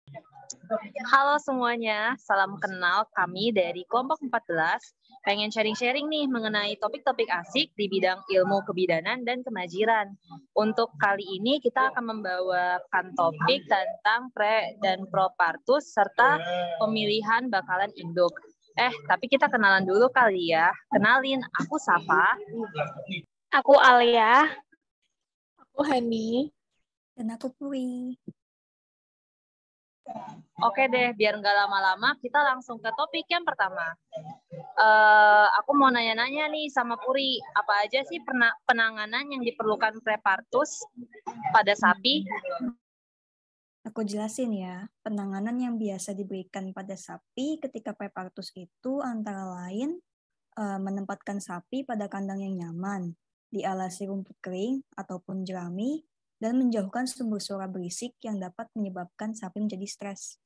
Halo semuanya, salam kenal kami dari kelompok 14. Pengen sharing-sharing nih mengenai topik-topik asik di bidang ilmu kebidanan dan kemajiran. Untuk kali ini kita akan membawakan topik tentang pre dan pro partus serta pemilihan bakalan induk. Tapi kita kenalan dulu kali ya. Kenalin, aku Safa. Aku Alia. Aku Hani. Dan aku Puri. Oke deh, biar nggak lama-lama, kita langsung ke topik yang pertama. Aku mau nanya-nanya nih sama Puri, apa aja sih penanganan yang diperlukan prepartus pada sapi? Aku jelasin ya, penanganan yang biasa diberikan pada sapi ketika prepartus itu antara lain menempatkan sapi pada kandang yang nyaman, dialasi rumput kering ataupun jerami, dan menjauhkan sumber suara berisik yang dapat menyebabkan sapi menjadi stres.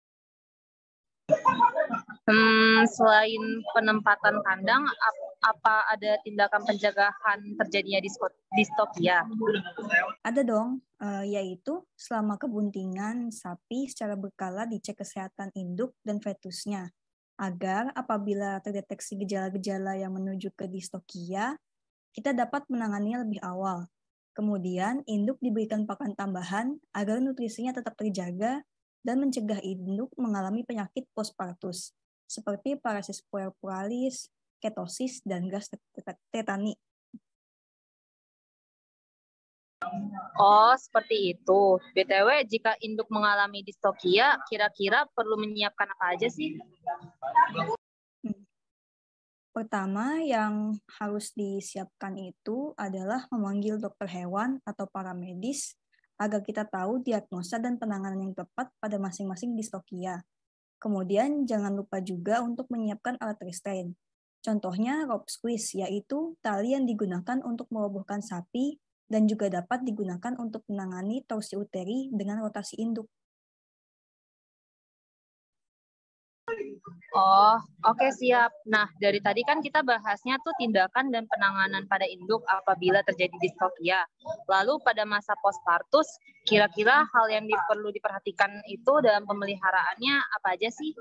Selain penempatan kandang, apa ada tindakan pencegahan terjadinya distopia? Ada dong, yaitu selama kebuntingan sapi secara berkala dicek kesehatan induk dan fetusnya, agar apabila terdeteksi gejala-gejala yang menuju ke distokia, kita dapat menanganinya lebih awal. Kemudian, induk diberikan pakan tambahan agar nutrisinya tetap terjaga dan mencegah induk mengalami penyakit postpartus, seperti parasis puerperalis, ketosis, dan gas tetani. Oh, seperti itu. BTW, jika induk mengalami distokia, kira-kira perlu menyiapkan apa aja sih? Pertama yang harus disiapkan itu adalah memanggil dokter hewan atau paramedis agar kita tahu diagnosa dan penanganan yang tepat pada masing-masing distokia. Kemudian jangan lupa juga untuk menyiapkan alat restrain. Contohnya rope squeeze, yaitu tali yang digunakan untuk merobohkan sapi dan juga dapat digunakan untuk menangani torsi uteri dengan rotasi induk. Oh, oke, siap. Nah, dari tadi kan kita bahasnya tuh tindakan dan penanganan pada induk apabila terjadi distokia. Lalu pada masa postpartus, kira-kira hal yang perlu diperhatikan itu dalam pemeliharaannya apa aja sih?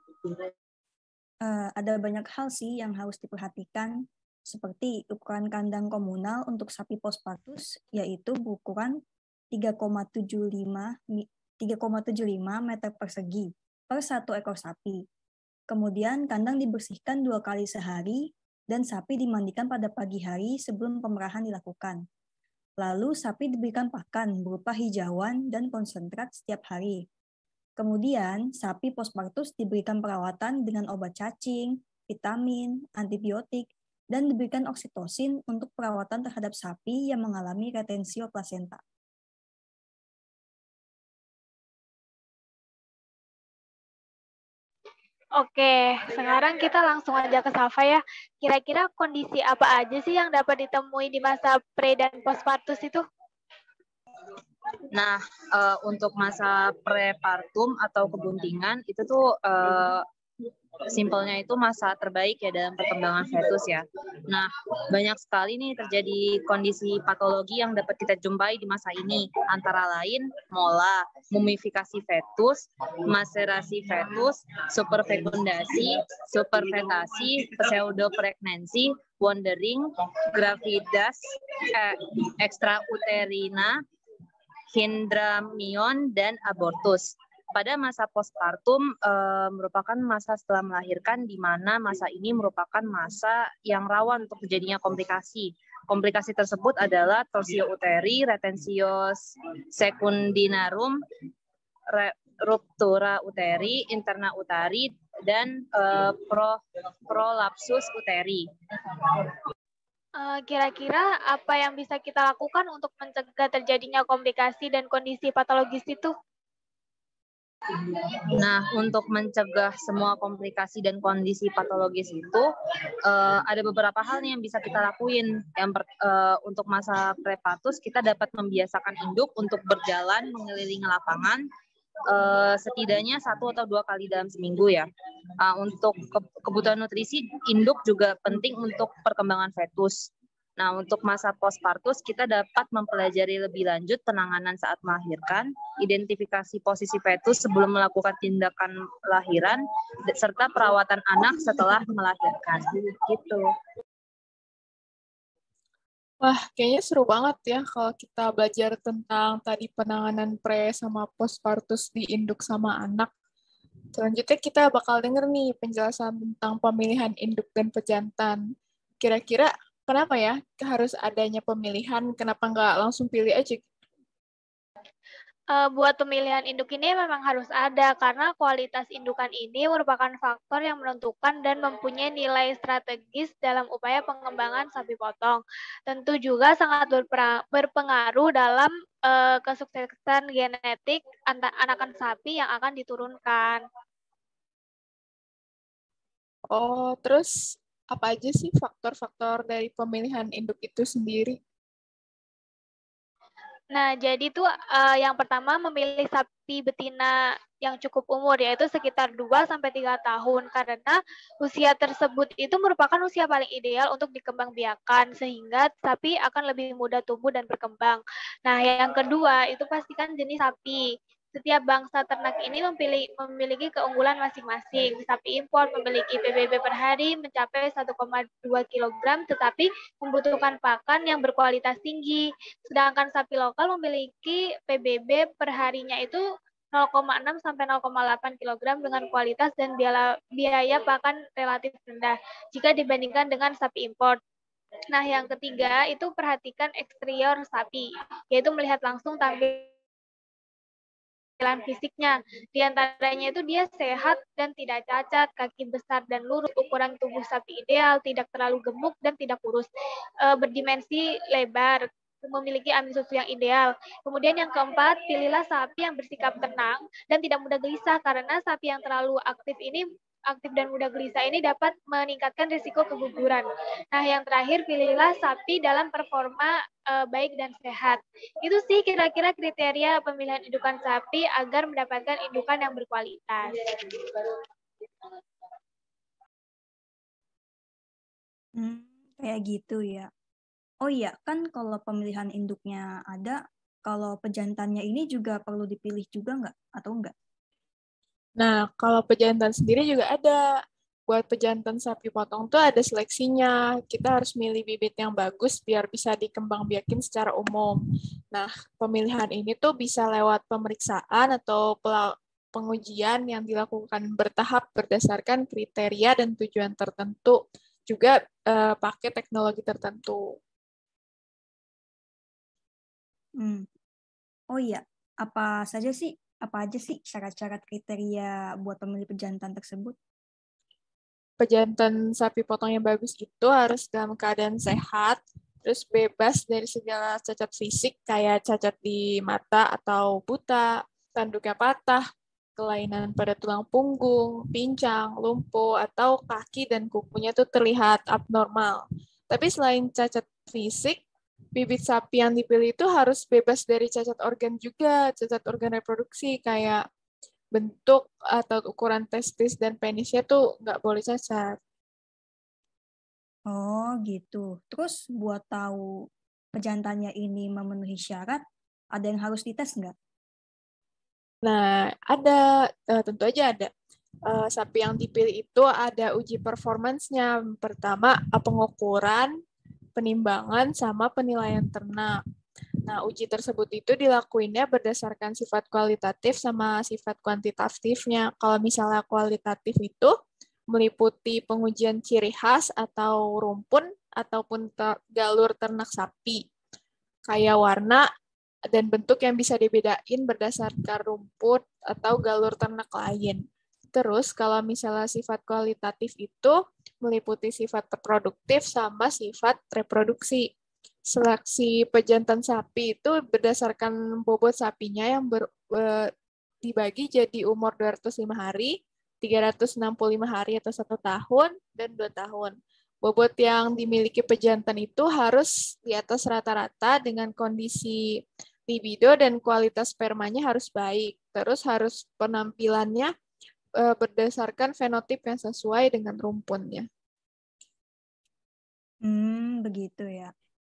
Ada banyak hal sih yang harus diperhatikan, seperti ukuran kandang komunal untuk sapi postpartus, yaitu berukuran 3,75 meter persegi per satu ekor sapi. Kemudian kandang dibersihkan 2 kali sehari dan sapi dimandikan pada pagi hari sebelum pemerahan dilakukan. Lalu sapi diberikan pakan berupa hijauan dan konsentrat setiap hari. Kemudian sapi postpartus diberikan perawatan dengan obat cacing, vitamin, antibiotik, dan diberikan oksitosin untuk perawatan terhadap sapi yang mengalami retensio plasenta. Oke, sekarang kita langsung aja ke Safa ya. Kira-kira kondisi apa aja sih yang dapat ditemui di masa pre dan postpartus itu? Nah, untuk masa prepartum atau kebuntingan itu tuh simpelnya itu masa terbaik ya dalam perkembangan fetus ya. Nah, banyak sekali nih terjadi kondisi patologi yang dapat kita jumpai di masa ini, antara lain mola, mumifikasi fetus, maserasi fetus, superfekundasi, superfetasi, pseudopregnancy, wandering, gravidas, extrauterina, hindramion, dan abortus. Pada masa postpartum merupakan masa setelah melahirkan, di mana masa ini merupakan masa yang rawan untuk terjadinya komplikasi. Komplikasi tersebut adalah torsio uteri, retensio secundinarum, ruptura uteri, interna uteri, dan prolapsus uteri. Kira-kira apa yang bisa kita lakukan untuk mencegah terjadinya komplikasi dan kondisi patologis itu? Nah, untuk mencegah semua komplikasi dan kondisi patologis itu, ada beberapa hal nih yang bisa kita lakuin. Untuk masa prepartus, kita dapat membiasakan induk untuk berjalan mengelilingi lapangan setidaknya 1 atau 2 kali dalam seminggu ya. Untuk kebutuhan nutrisi, induk juga penting untuk perkembangan fetus. Nah, untuk masa postpartus kita dapat mempelajari lebih lanjut penanganan saat melahirkan, identifikasi posisi fetus sebelum melakukan tindakan lahiran, serta perawatan anak setelah melahirkan. Gitu. Wah, kayaknya seru banget ya kalau kita belajar tentang tadi penanganan pre sama postpartus di induk sama anak. Selanjutnya kita bakal denger nih penjelasan tentang pemilihan induk dan pejantan. Kira-kira kenapa ya harus adanya pemilihan? Kenapa nggak langsung pilih aja? Buat pemilihan induk ini memang harus ada karena kualitas indukan ini merupakan faktor yang menentukan dan mempunyai nilai strategis dalam upaya pengembangan sapi potong. Tentu juga sangat berpengaruh dalam kesuksesan genetik anakan sapi yang akan diturunkan. Oh, terus apa aja sih faktor-faktor dari pemilihan induk itu sendiri? Nah, jadi tuh yang pertama memilih sapi betina yang cukup umur, yaitu sekitar 2-3 tahun, karena usia tersebut itu merupakan usia paling ideal untuk dikembangbiakan, sehingga sapi akan lebih mudah tumbuh dan berkembang. Nah, yang kedua itu pastikan jenis sapi. Setiap bangsa ternak ini memiliki keunggulan masing-masing. Sapi impor memiliki PBB per hari mencapai 1,2 kg, tetapi membutuhkan pakan yang berkualitas tinggi. Sedangkan sapi lokal memiliki PBB per harinya itu 0,6 sampai 0,8 kg dengan kualitas dan biaya pakan relatif rendah jika dibandingkan dengan sapi impor. Nah, yang ketiga itu perhatikan eksterior sapi, yaitu melihat langsung tampilan fisiknya. Di antaranya itu dia sehat dan tidak cacat, kaki besar dan lurus, ukuran tubuh sapi ideal, tidak terlalu gemuk dan tidak kurus, berdimensi lebar, memiliki amil susu yang ideal. Kemudian yang keempat, pilihlah sapi yang bersikap tenang dan tidak mudah gelisah, karena sapi yang terlalu aktif dan mudah gelisah ini dapat meningkatkan risiko keguguran. Nah, yang terakhir, pilihlah sapi dalam performa baik dan sehat. Itu sih kira-kira kriteria pemilihan indukan sapi agar mendapatkan indukan yang berkualitas. Kayak gitu ya. Oh iya, kan kalau pemilihan induknya ada, kalau pejantannya ini juga perlu dipilih juga nggak? Atau enggak? Nah, kalau pejantan sendiri juga ada. Buat pejantan sapi potong tuh ada seleksinya. Kita harus milih bibit yang bagus biar bisa dikembangbiakin secara umum. Nah, pemilihan ini tuh bisa lewat pemeriksaan atau pengujian yang dilakukan bertahap berdasarkan kriteria dan tujuan tertentu. Juga pakai teknologi tertentu. Oh iya, apa aja sih syarat-syarat kriteria buat pemilih pejantan tersebut? Pejantan sapi potong yang bagus itu harus dalam keadaan sehat, terus bebas dari segala cacat fisik kayak cacat di mata atau buta, tanduknya patah, kelainan pada tulang punggung, pincang, lumpuh, atau kaki dan kukunya tuh terlihat abnormal. Tapi selain cacat fisik, bibit sapi yang dipilih itu harus bebas dari cacat organ juga, cacat organ reproduksi kayak bentuk atau ukuran testis dan penisnya tuh nggak boleh cacat. Oh gitu. Terus buat tahu pejantannya ini memenuhi syarat, ada yang harus dites nggak? Nah, ada, tentu aja ada. Sapi yang dipilih itu ada uji performance-nya. Pertama, pengukuran, penimbangan, sama penilaian ternak. Nah, uji tersebut itu dilakuinnya berdasarkan sifat kualitatif sama sifat kuantitatifnya. Kalau misalnya kualitatif itu meliputi pengujian ciri khas atau rumpun ataupun galur ternak sapi, kayak warna dan bentuk yang bisa dibedain berdasarkan rumput atau galur ternak lain. Terus kalau misalnya sifat kualitatif itu meliputi sifat produktif sama sifat reproduksi. Seleksi pejantan sapi itu berdasarkan bobot sapinya yang dibagi jadi umur 205 hari, 365 hari atau 1 tahun, dan 2 tahun. Bobot yang dimiliki pejantan itu harus di atas rata-rata dengan kondisi libido dan kualitas spermanya harus baik. Terus harus penampilannya berdasarkan fenotip yang sesuai dengan rumpunnya. Begitu ya.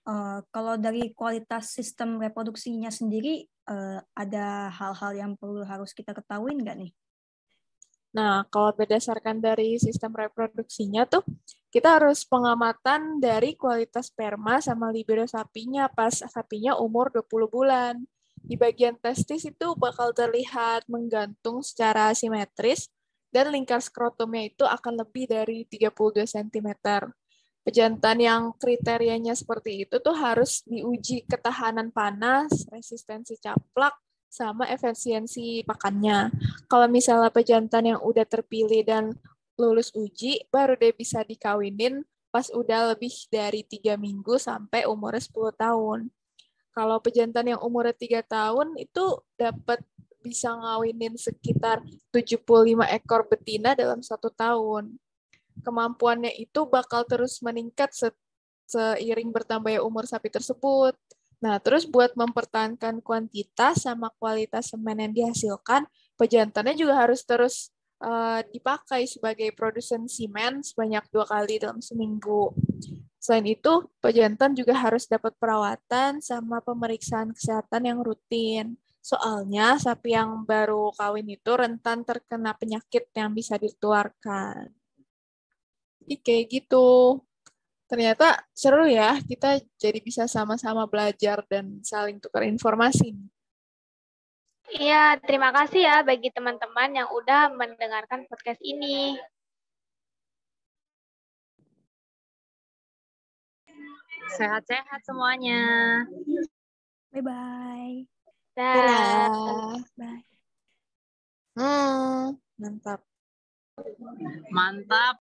Kalau dari kualitas sistem reproduksinya sendiri, ada hal-hal yang harus kita ketahui nggak nih? Nah, kalau berdasarkan dari sistem reproduksinya tuh, kita harus pengamatan dari kualitas sperma sama libido sapinya pas sapinya umur 20 bulan. Di bagian testis itu bakal terlihat menggantung secara simetris dan lingkar skrotumnya itu akan lebih dari 32 cm. Pejantan yang kriterianya seperti itu tuh harus diuji ketahanan panas, resistensi caplak, sama efisiensi pakannya. Kalau misalnya pejantan yang udah terpilih dan lulus uji, baru deh bisa dikawinin pas udah lebih dari 3 minggu sampai umurnya 10 tahun. Kalau pejantan yang umurnya 3 tahun itu dapat bisa ngawinin sekitar 75 ekor betina dalam 1 tahun. Kemampuannya itu bakal terus meningkat seiring bertambahnya umur sapi tersebut. Nah, terus buat mempertahankan kuantitas sama kualitas semen yang dihasilkan, pejantannya juga harus terus dipakai sebagai produsen semen sebanyak 2 kali dalam seminggu. Selain itu, pejantan juga harus dapat perawatan sama pemeriksaan kesehatan yang rutin. Soalnya sapi yang baru kawin itu rentan terkena penyakit yang bisa ditularkan. Jadi kayak gitu. Ternyata seru ya, kita jadi bisa sama-sama belajar dan saling tukar informasi. Iya, terima kasih ya bagi teman-teman yang udah mendengarkan podcast ini. Sehat-sehat semuanya. Bye-bye. Dah. Bye. Mantap. Mantap.